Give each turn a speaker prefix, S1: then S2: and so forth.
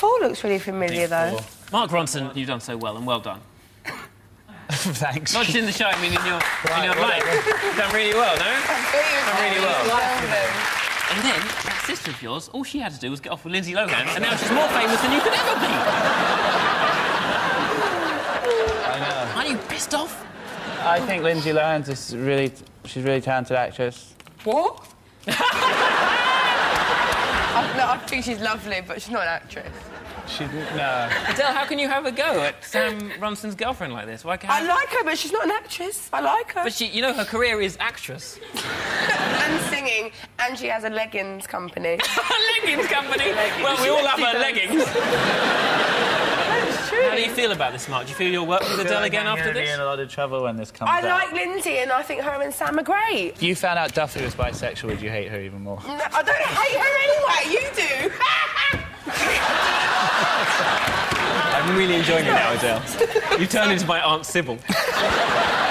S1: 4 looks really familiar, though.
S2: Mark Ronson, you've done so well, and well done.
S3: Thanks.
S2: Not just in the show, I mean in your life. You've done really well, no? Done really well. And then, that sister of yours, all she had to do was get off with Lindsay Lohan, and now she's more famous than you could ever be.
S3: I know.
S2: Aren't you pissed off?
S3: I think Lindsay Lohan's she's a really talented actress.
S1: What? No, I think she's lovely, but she's not an actress.
S3: No.
S2: Adele, how can you have a go at Sam Ronson's girlfriend like this? Why can't...
S1: I like her, but she's not an actress. I like her.
S2: But she, you know, her career is actress.
S1: And singing, and she has a leggings company.
S2: Leggings company? Well, we all have our leggings.
S1: That's true.
S2: How do you feel about this, Mark? Do you feel you'll work with Adele again after this?
S3: I'm in a lot of trouble when this comes
S1: I
S3: out.
S1: like Lindsay, and I think her and Sam are great.
S3: If you found out Duffy was bisexual, would you hate her even more?
S1: No, I don't hate her anyway. You do.
S2: I'm really enjoying it now, Adele. You turned into my Aunt Sybil.